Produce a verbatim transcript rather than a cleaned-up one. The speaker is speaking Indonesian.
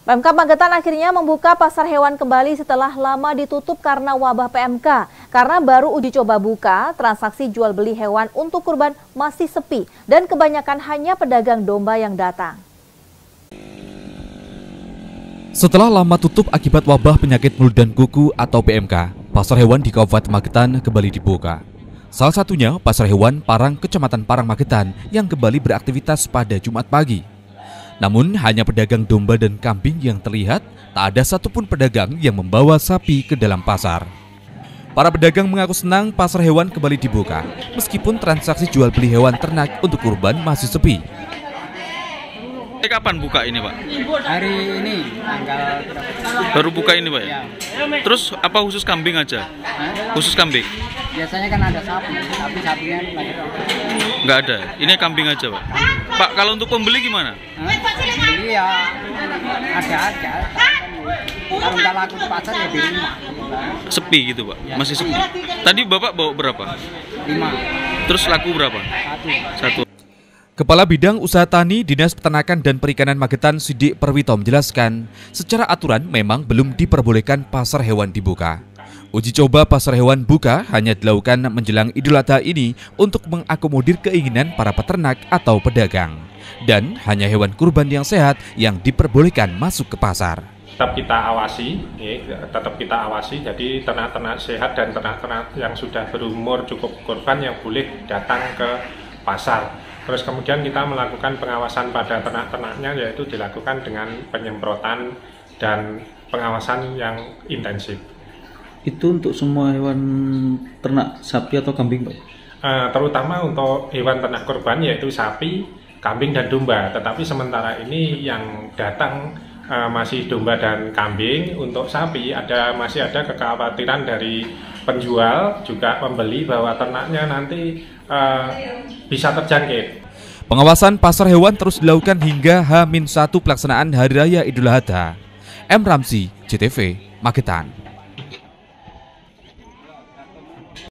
Pemkab Magetan akhirnya membuka pasar hewan kembali setelah lama ditutup karena wabah P M K. Karena baru uji coba buka, transaksi jual beli hewan untuk kurban masih sepi dan kebanyakan hanya pedagang domba yang datang. Setelah lama tutup akibat wabah penyakit mulut dan kuku atau P M K, pasar hewan di Kabupaten Magetan kembali dibuka. Salah satunya pasar hewan Parang, Kecamatan Parang, Magetan yang kembali beraktivitas pada Jumat pagi. Namun hanya pedagang domba dan kambing yang terlihat, tak ada satupun pedagang yang membawa sapi ke dalam pasar. Para pedagang mengaku senang pasar hewan kembali dibuka, meskipun transaksi jual beli hewan ternak untuk kurban masih sepi. Kapan buka ini, Pak? Hari ini, tanggal berapa? Baru buka ini, Pak? Ya? Ya. Terus apa khusus kambing aja? Hah? Khusus kambing? Biasanya kan ada sapi, tapi sapinya lagi nggak ada, ini kambing aja, Pak. Pak, kalau untuk pembeli gimana? Hah? Beli ya ada aja. Kalau nggak laku di pasar ya di rumah. Sepi gitu, Pak? Masih sepi. Tadi Bapak bawa berapa? Lima. Terus laku berapa? Satu. Satu. Kepala Bidang Usaha Tani Dinas Peternakan dan Perikanan Magetan Sidik Perwito menjelaskan, secara aturan memang belum diperbolehkan pasar hewan dibuka. Uji coba pasar hewan buka hanya dilakukan menjelang Idul Adha ini untuk mengakomodir keinginan para peternak atau pedagang. Dan hanya hewan kurban yang sehat yang diperbolehkan masuk ke pasar. Tetap kita awasi, ya, tetap kita awasi. Jadi ternak-ternak sehat dan ternak-ternak yang sudah berumur cukup kurban yang boleh datang ke pasar. Terus kemudian kita melakukan pengawasan pada ternak-ternaknya, yaitu dilakukan dengan penyemprotan dan pengawasan yang intensif. Itu untuk semua hewan ternak, sapi atau kambing, Pak? Uh, terutama untuk hewan ternak kurban yaitu sapi, kambing dan domba. Tetapi sementara ini yang datang uh, masih domba dan kambing. Untuk sapi ada masih ada kekhawatiran dari penjual juga pembeli bahwa ternaknya nanti uh, bisa terjangkit. Pengawasan pasar hewan terus dilakukan hingga H minus satu pelaksanaan Hari Raya Idul Adha. M. Ramzi, J T V, Magetan.